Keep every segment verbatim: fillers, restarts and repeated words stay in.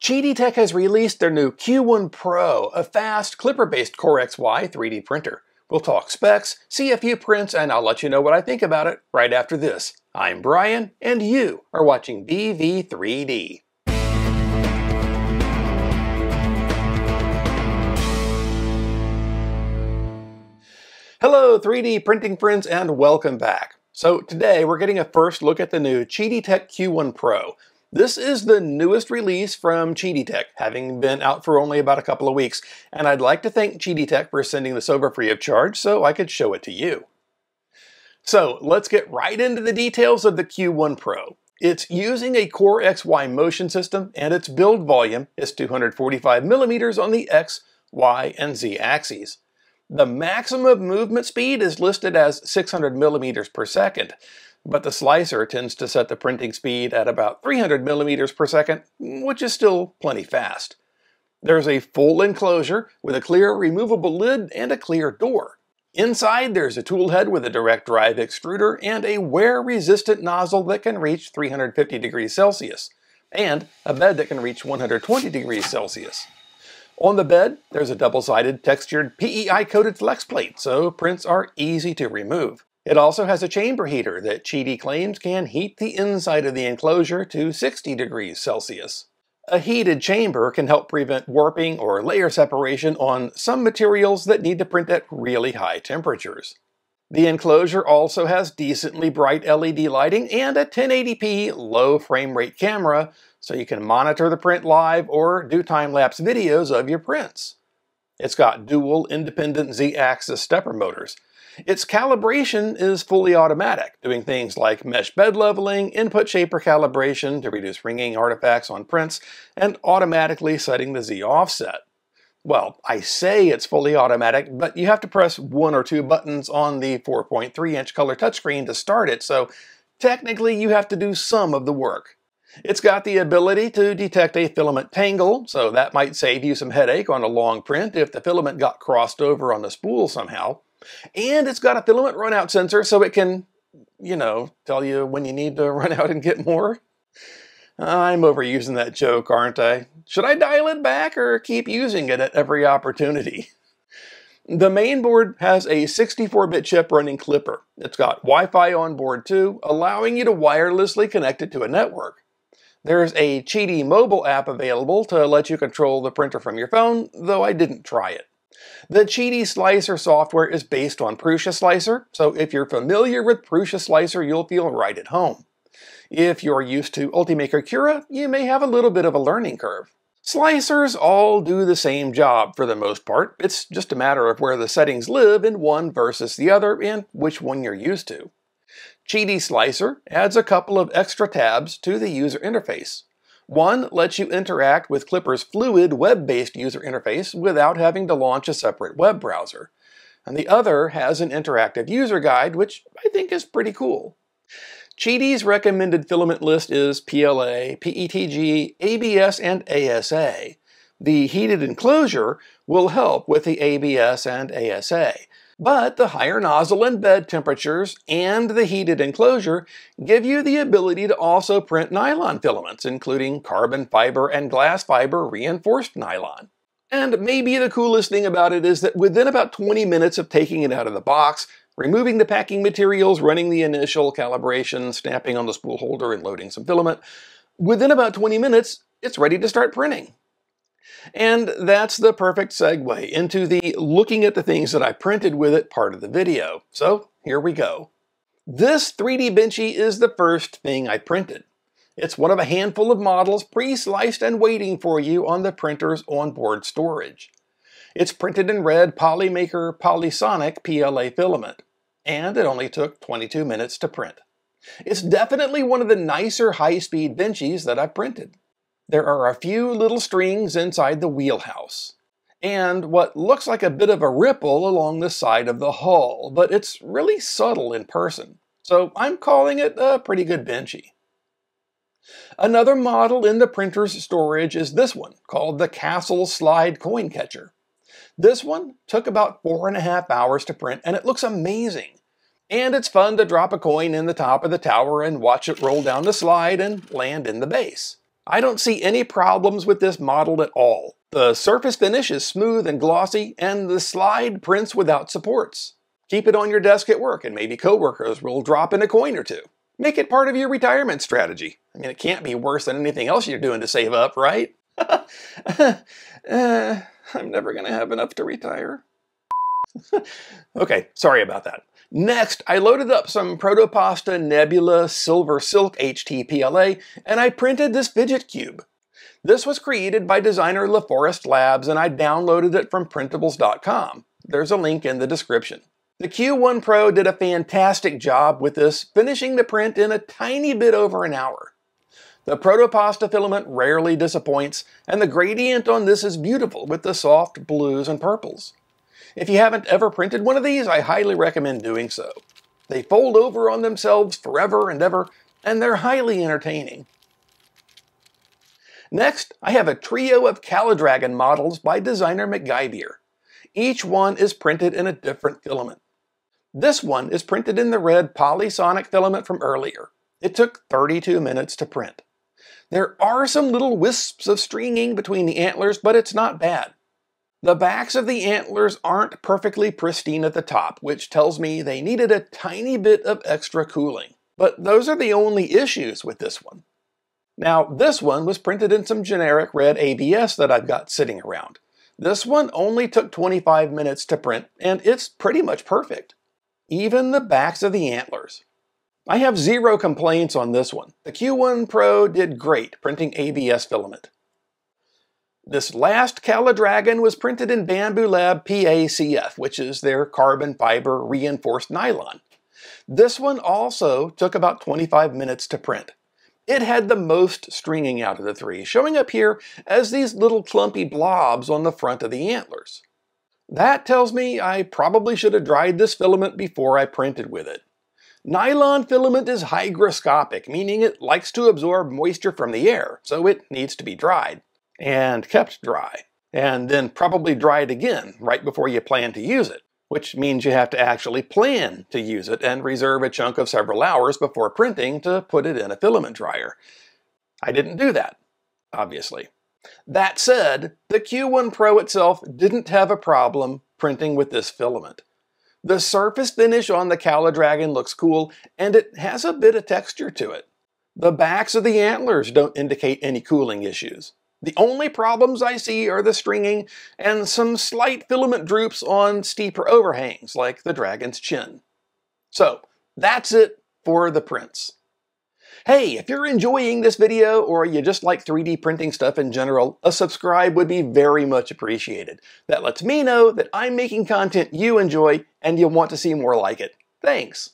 Qidi Tech has released their new Q one Pro, a fast, clipper-based Core X Y three D printer. We'll talk specs, see a few prints, and I'll let you know what I think about it right after this. I'm Brian, and you are watching B V three D. Hello three D printing friends, and welcome back. So today we're getting a first look at the new Qidi Tech Q one Pro. This is the newest release from Qidi Tech, having been out for only about a couple of weeks, and I'd like to thank Qidi Tech for sending this over free of charge so I could show it to you. So let's get right into the details of the Q one Pro. It's using a Core X Y motion system, and its build volume is two hundred forty-five millimeters on the X, Y, and Z axes. The maximum movement speed is listed as six hundred millimeters per second, but the slicer tends to set the printing speed at about three hundred millimeters per second, which is still plenty fast. There's a full enclosure with a clear removable lid and a clear door. Inside there's a tool head with a direct drive extruder and a wear-resistant nozzle that can reach three hundred fifty degrees Celsius, and a bed that can reach one hundred twenty degrees Celsius. On the bed, there's a double-sided textured P E I-coated flex plate, so prints are easy to remove. It also has a chamber heater that Qidi claims can heat the inside of the enclosure to sixty degrees Celsius. A heated chamber can help prevent warping or layer separation on some materials that need to print at really high temperatures. The enclosure also has decently bright L E D lighting and a ten eighty p low frame rate camera, so you can monitor the print live or do time-lapse videos of your prints. It's got dual independent Z-axis stepper motors. Its calibration is fully automatic, doing things like mesh bed leveling, input shaper calibration to reduce ringing artifacts on prints, and automatically setting the Z offset. Well, I say it's fully automatic, but you have to press one or two buttons on the four point three inch color touchscreen to start it, so technically you have to do some of the work. It's got the ability to detect a filament tangle, so that might save you some headache on a long print if the filament got crossed over on the spool somehow. And it's got a filament runout sensor, so it can, you know, tell you when you need to run out and get more. I'm overusing that joke, aren't I? Should I dial it back or keep using it at every opportunity? The main board has a sixty-four bit chip running Clipper. It's got Wi-Fi on board too, allowing you to wirelessly connect it to a network. There's a Qidi mobile app available to let you control the printer from your phone, though I didn't try it. The Qidi Slicer software is based on Prusa Slicer, so if you're familiar with Prusa Slicer, you'll feel right at home. If you're used to Ultimaker Cura, you may have a little bit of a learning curve. Slicers all do the same job for the most part. It's just a matter of where the settings live in one versus the other and which one you're used to. Qidi Slicer adds a couple of extra tabs to the user interface. One lets you interact with Clipper's fluid web-based user interface without having to launch a separate web browser. And the other has an interactive user guide, which I think is pretty cool. Qidi's recommended filament list is P L A, P E T G, A B S, and A S A. The heated enclosure will help with the A B S and A S A. But the higher nozzle and bed temperatures and the heated enclosure give you the ability to also print nylon filaments, including carbon fiber and glass fiber reinforced nylon. And maybe the coolest thing about it is that within about twenty minutes of taking it out of the box, removing the packing materials, running the initial calibration, stamping on the spool holder, and loading some filament, within about twenty minutes, it's ready to start printing. And that's the perfect segue into the looking at the things that I printed with it part of the video. So here we go. This three D Benchy is the first thing I printed. It's one of a handful of models pre-sliced and waiting for you on the printer's onboard storage. It's printed in red Polymaker Polysonic P L A filament, and it only took twenty-two minutes to print. It's definitely one of the nicer high-speed Benchies that I've printed. There are a few little strings inside the wheelhouse, and what looks like a bit of a ripple along the side of the hull, but it's really subtle in person, so I'm calling it a pretty good Benchy. Another model in the printer's storage is this one, called the Castle Slide Coin Catcher. This one took about four and a half hours to print, and it looks amazing. And it's fun to drop a coin in the top of the tower and watch it roll down the slide and land in the base. I don't see any problems with this model at all. The surface finish is smooth and glossy, and the slide prints without supports. Keep it on your desk at work, and maybe coworkers will drop in a coin or two. Make it part of your retirement strategy. I mean, it can't be worse than anything else you're doing to save up, right? uh, I'm never going to have enough to retire. Okay, sorry about that. Next, I loaded up some Protopasta Nebula Silver Silk H T P L A, and I printed this fidget cube. This was created by designer LaForest Labs, and I downloaded it from printables dot com. There's a link in the description. The Q one Pro did a fantastic job with this, finishing the print in a tiny bit over an hour. The Protopasta filament rarely disappoints, and the gradient on this is beautiful with the soft blues and purples. If you haven't ever printed one of these, I highly recommend doing so. They fold over on themselves forever and ever, and they're highly entertaining. Next, I have a trio of Calidragon models by designer McGuibier. Each one is printed in a different filament. This one is printed in the red Polysonic filament from earlier. It took thirty-two minutes to print. There are some little wisps of stringing between the antlers, but it's not bad. The backs of the antlers aren't perfectly pristine at the top, which tells me they needed a tiny bit of extra cooling. But those are the only issues with this one. Now, this one was printed in some generic red A B S that I've got sitting around. This one only took twenty-five minutes to print, and it's pretty much perfect. Even the backs of the antlers. I have zero complaints on this one. The Q one Pro did great printing A B S filament. This last Calidragon was printed in Bamboo Lab P A C F, which is their carbon fiber reinforced nylon. This one also took about twenty-five minutes to print. It had the most stringing out of the three, showing up here as these little clumpy blobs on the front of the antlers. That tells me I probably should have dried this filament before I printed with it. Nylon filament is hygroscopic, meaning it likes to absorb moisture from the air, so it needs to be dried. And kept dry, and then probably dried again right before you plan to use it, which means you have to actually plan to use it and reserve a chunk of several hours before printing to put it in a filament dryer. I didn't do that, obviously. That said, the Q one Pro itself didn't have a problem printing with this filament. The surface finish on the Calidragon looks cool, and it has a bit of texture to it. The backs of the antlers don't indicate any cooling issues. The only problems I see are the stringing and some slight filament droops on steeper overhangs, like the dragon's chin. So, that's it for the prints. Hey, if you're enjoying this video or you just like three D printing stuff in general, a subscribe would be very much appreciated. That lets me know that I'm making content you enjoy and you'll want to see more like it. Thanks!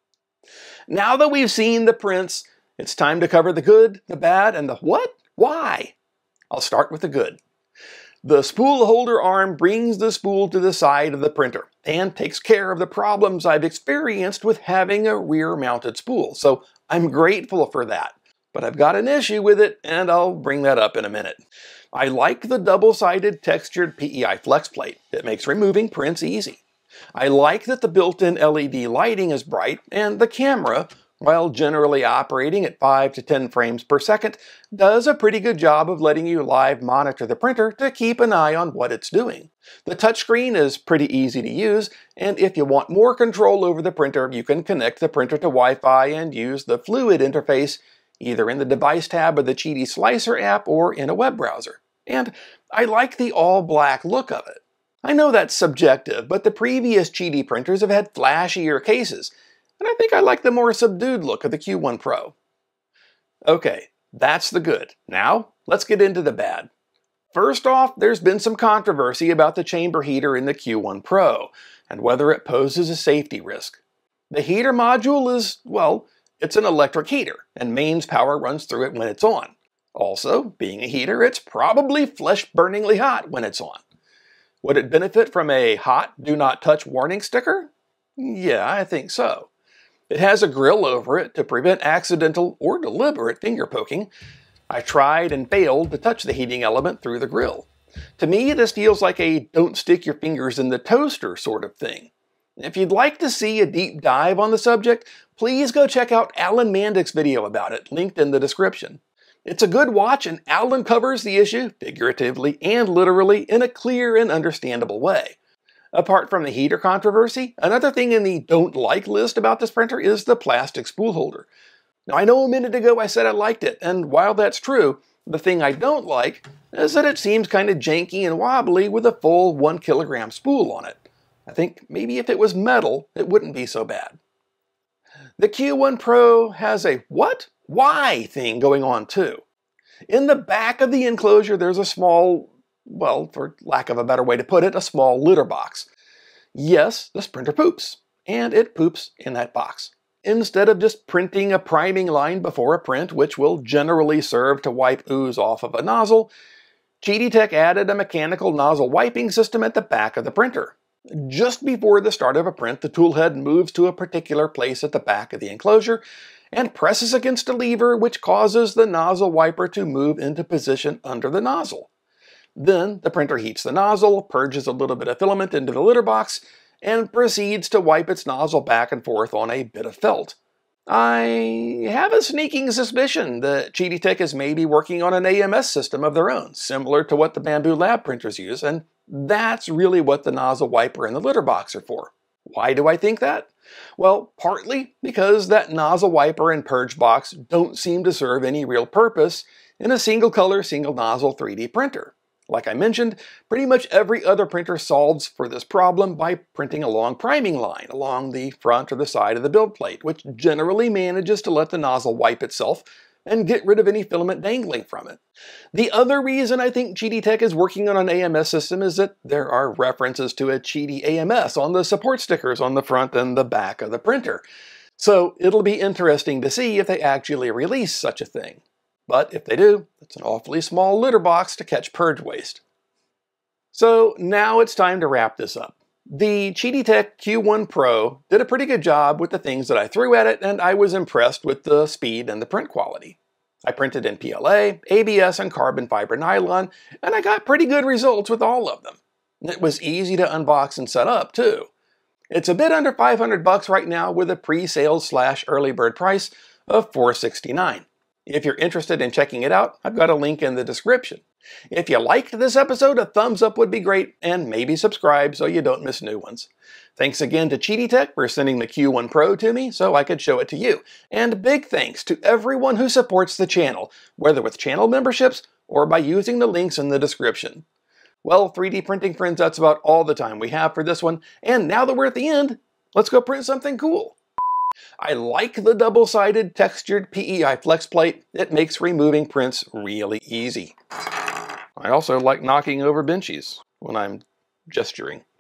Now that we've seen the prints, it's time to cover the good, the bad, and the what? Why? I'll start with the good. The spool holder arm brings the spool to the side of the printer and takes care of the problems I've experienced with having a rear-mounted spool, so I'm grateful for that. But I've got an issue with it, and I'll bring that up in a minute. I like the double-sided textured P E I flex plate. It makes removing prints easy. I like that the built-in L E D lighting is bright, and the camera, while generally operating at five to ten frames per second, does a pretty good job of letting you live monitor the printer to keep an eye on what it's doing. The touchscreen is pretty easy to use, and if you want more control over the printer, you can connect the printer to Wi-Fi and use the Fluid interface, either in the Device tab of the Qidi Slicer app or in a web browser. And I like the all-black look of it. I know that's subjective, but the previous Qidi printers have had flashier cases, and I think I like the more subdued look of the Q one Pro. Okay, that's the good. Now, let's get into the bad. First off, there's been some controversy about the chamber heater in the Q one Pro, and whether it poses a safety risk. The heater module is, well, it's an electric heater, and mains power runs through it when it's on. Also, being a heater, it's probably flesh-burningly hot when it's on. Would it benefit from a hot, do not touch warning sticker? Yeah, I think so. It has a grill over it to prevent accidental or deliberate finger poking. I tried and failed to touch the heating element through the grill. To me, this feels like a don't stick your fingers in the toaster sort of thing. If you'd like to see a deep dive on the subject, please go check out Alan Mandick's video about it, linked in the description. It's a good watch, and Alan covers the issue, figuratively and literally, in a clear and understandable way. Apart from the heater controversy, another thing in the don't like list about this printer is the plastic spool holder. Now, I know a minute ago I said I liked it, and while that's true, the thing I don't like is that it seems kind of janky and wobbly with a full one kilogram spool on it. I think maybe if it was metal, it wouldn't be so bad. The Q one Pro has a what? Why thing going on too. In the back of the enclosure, there's a small, well, for lack of a better way to put it, a small litter box. Yes, this printer poops, and it poops in that box. Instead of just printing a priming line before a print, which will generally serve to wipe ooze off of a nozzle, Qidi Tech added a mechanical nozzle wiping system at the back of the printer. Just before the start of a print, the tool head moves to a particular place at the back of the enclosure and presses against a lever which causes the nozzle wiper to move into position under the nozzle. Then the printer heats the nozzle, purges a little bit of filament into the litter box, and proceeds to wipe its nozzle back and forth on a bit of felt. I have a sneaking suspicion that Qidi Tech is maybe working on an A M S system of their own, similar to what the Bamboo Lab printers use, and that's really what the nozzle wiper and the litter box are for. Why do I think that? Well, partly because that nozzle wiper and purge box don't seem to serve any real purpose in a single color, single nozzle three D printer. Like I mentioned, pretty much every other printer solves for this problem by printing a long priming line along the front or the side of the build plate, which generally manages to let the nozzle wipe itself and get rid of any filament dangling from it. The other reason I think Qidi Tech is working on an A M S system is that there are references to a Qidi A M S on the support stickers on the front and the back of the printer. So it'll be interesting to see if they actually release such a thing. But if they do, it's an awfully small litter box to catch purge waste. So now it's time to wrap this up. The Qidi Tech Q one Pro did a pretty good job with the things that I threw at it, and I was impressed with the speed and the print quality. I printed in P L A, A B S, and carbon fiber nylon, and I got pretty good results with all of them. It was easy to unbox and set up, too. It's a bit under five hundred bucks right now with a pre-sale slash early bird price of four sixty-nine. If you're interested in checking it out, I've got a link in the description. If you liked this episode, a thumbs up would be great, and maybe subscribe so you don't miss new ones. Thanks again to Qidi Tech for sending the Q one Pro to me so I could show it to you. And big thanks to everyone who supports the channel, whether with channel memberships or by using the links in the description. Well, three D printing friends, that's about all the time we have for this one, and now that we're at the end, let's go print something cool. I like the double-sided textured P E I flex plate. It makes removing prints really easy. I also like knocking over benches when I'm gesturing.